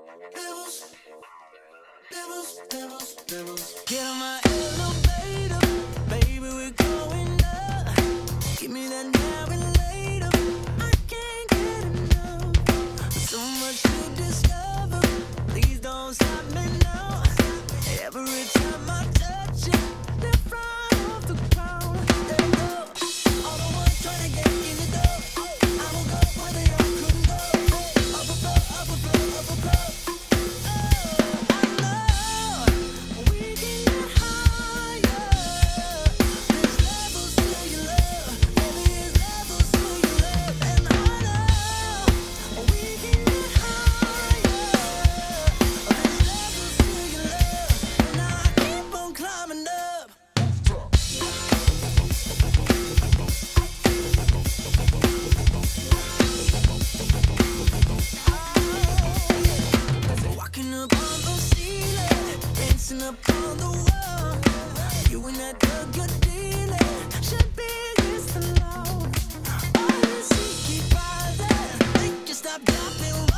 Get on my elevator, baby, we're going up. Give me that now and later. I can't get enough. So much to discover. Please don't stop me now. Every time I touch it, they're right off the ground. There you go. All the ones trying to get in the door. I will go where they all couldn't go. Up above, up above, up above. Upon the wall, you and that good dealer should be against the law. All you see, keep rising, make you stop dropping.